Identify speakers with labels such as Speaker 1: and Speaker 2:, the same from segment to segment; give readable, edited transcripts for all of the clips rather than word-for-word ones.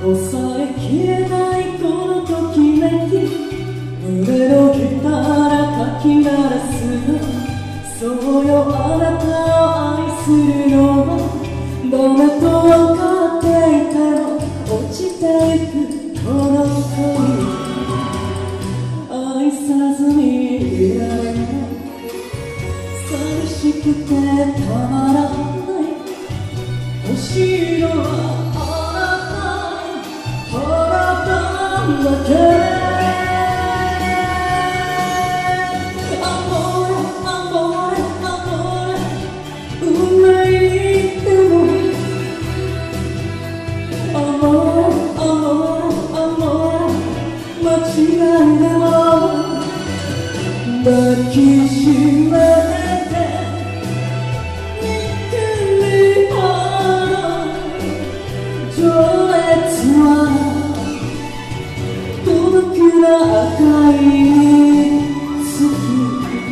Speaker 1: 抑えきれないこのときめき、胸のギターかき鳴らすの、そうよあなたを愛するのはダメと分かっていても落ちていくこの恋、愛さずにいられない、寂しくてたまらない、欲しいのはあなただけ。抱きしめて憎みほど情熱は孤独な赤い月。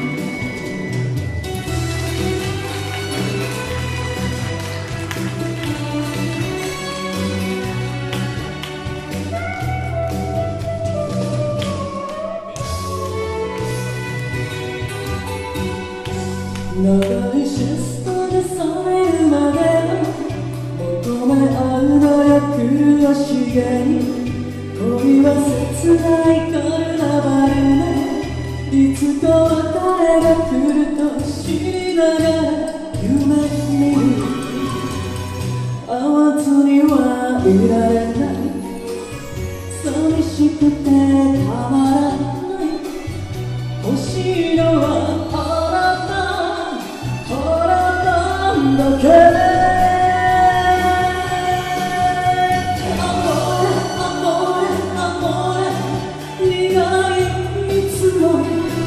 Speaker 1: 長いシストで覚めるまで求め合うのよ苦しげに、恋は切ないカルナバルね、いつか別れが来ると知りながら夢見る、会わずにはいられない、寂しくてたまらない、欲しいのはだけ。苦い蜜の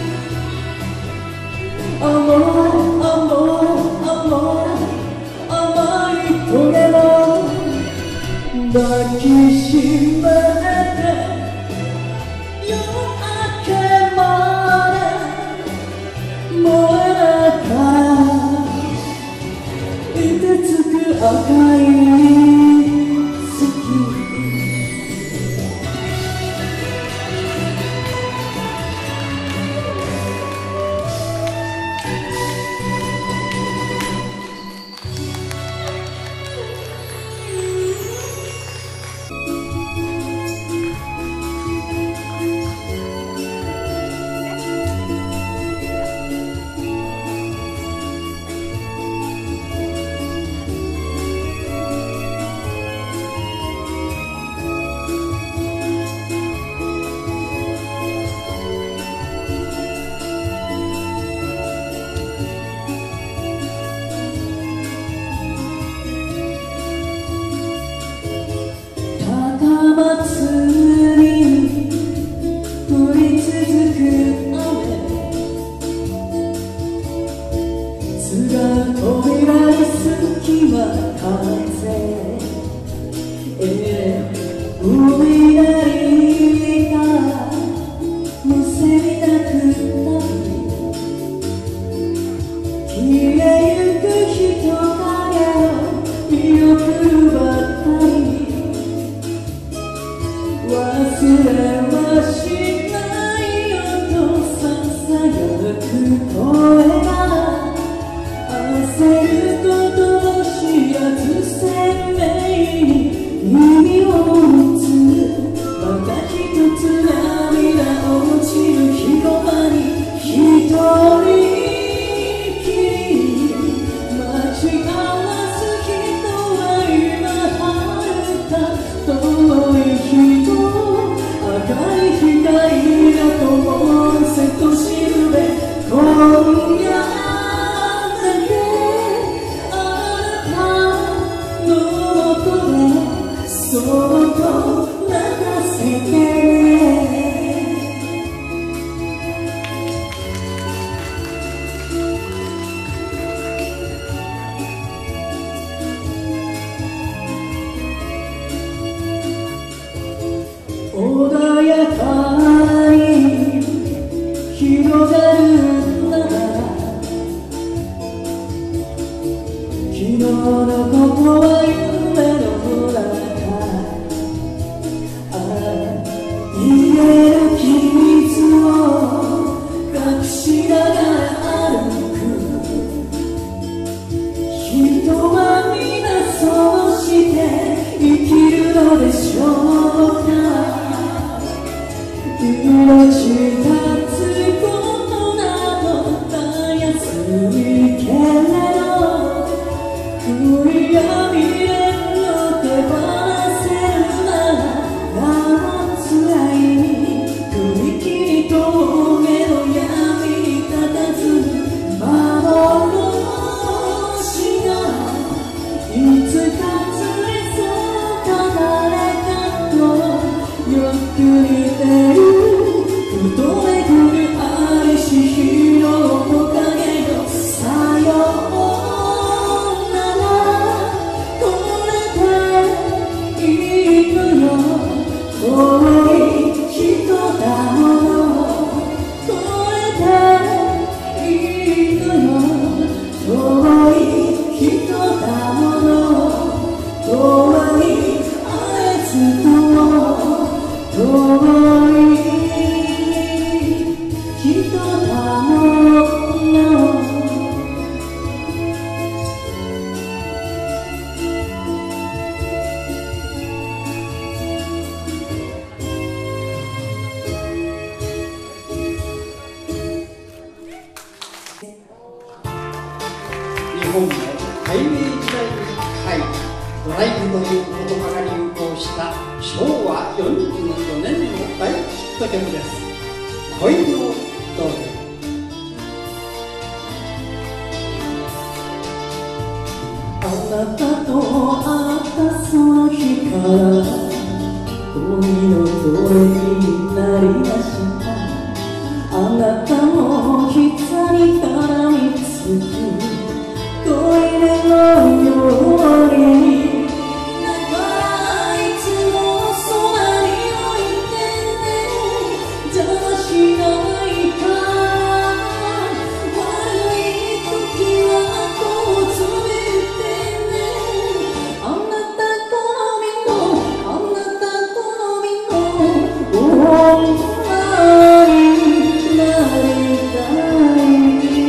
Speaker 1: 甘いトゲも抱きしめて夜明けまで燃えなか凍てつく赤い月。海なりがむせびなくたび消えゆく人影を見送るばかり、忘れはしないよとささやく声が焦ることを知らず鮮明に耳を打つ、また一つ涙落ちる広場に一人きり待ち合わす人は今遥か遠い人、赤い光が灯る瀬戸しるべ今夜だけあなたのもとでそっと泣かせて穏やかに広がるなら昨日のことは夢の中ことでしょうか。命絶つことなどたやすいけれど、悔やみれの手放せるならなおつらい。踏切峠の闇に佇む幻がいつか連れそうか誰かとよく似てる。ふとめくるありし日の面影よ。さようならこれでいいのよ。遠い人だものこれでいいのよ。遠い人だもの遠いあいつと遠い人だもの。
Speaker 2: 日本の解明時代に入り、ドライブという言葉が流行した昭和44年の大ヒット曲です。恋のドル。
Speaker 1: あなたと会ったその日から恋の奴隷になりました。あなたの膝に絡みつきトイレのように長いつもそばに置いてね。邪魔しないから悪い時はこうつぶってね。あなた好みのあなた好みの女になりたい。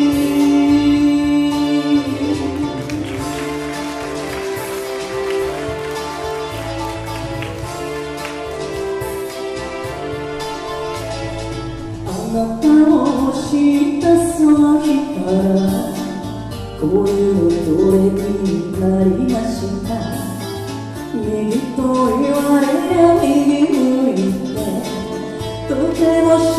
Speaker 1: あなたを知ったその日から恋の奴隷になりました。右と言われりゃ右向いてとても幸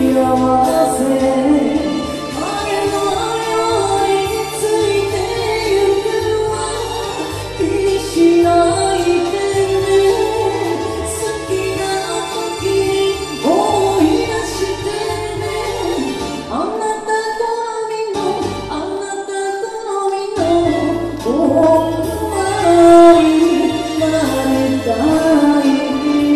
Speaker 1: せ。影のようについてゆくわ気にしないでね。好きな時に思い出してね。あなた好みのあなた好みの女になりたい。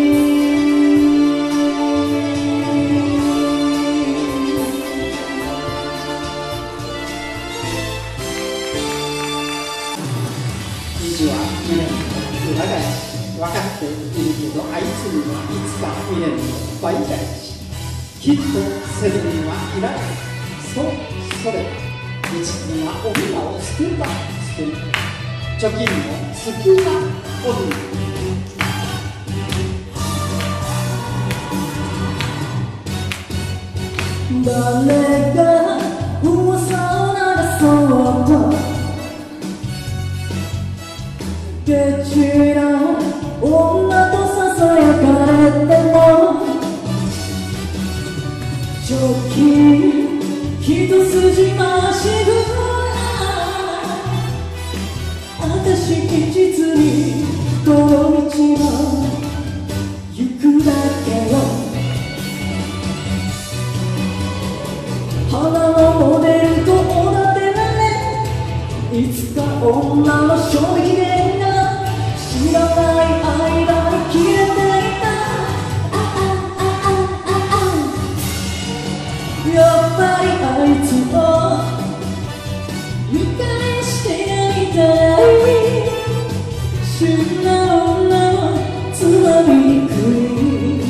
Speaker 2: 意地は未練の裏返し。分かっているけどあいつにはいつか未練の倍返し。きっとセレブにはいらない。そうそれは一途な女を救うた救い。貯金も救うた女。
Speaker 1: 誰が噂を流そうとケチな女とささやかれても貯金一筋まっしぐら私一実にこの道を行くだけよ。花のモデルとおだてられいつか女の衝撃でが知らない間に消えていた。やっぱりあいつを見返してやりたい。旬な女のつまみ食い。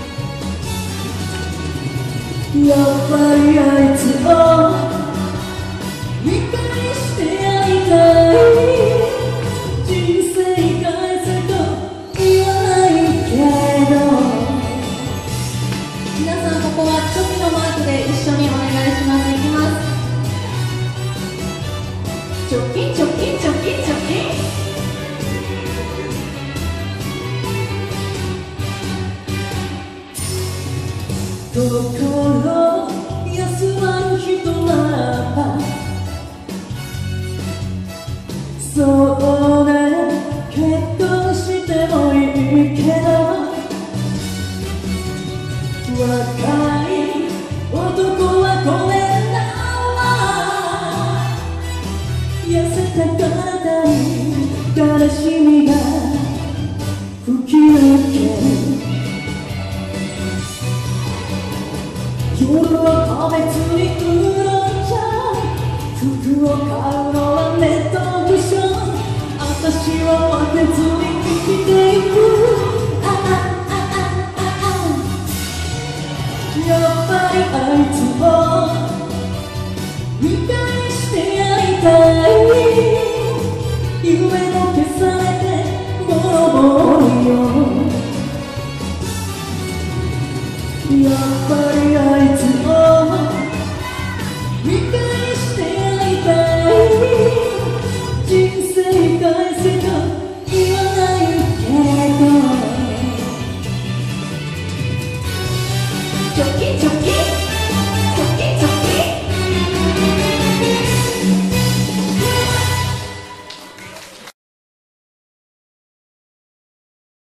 Speaker 1: やっぱりあいつを見返してやりたい。人生返せと言わチョキチョキチョキチョキ心休まる人ならばそうね結婚してもいいけど若い男はこれだわ痩せた体に悲しみが吹き抜け夜は食べつに来るんじゃ服を買うのはネットオークション私は分けずに生きていくやっぱりあいつを見返してやりたい夢も消されてボロボロよやっぱりあいつを見返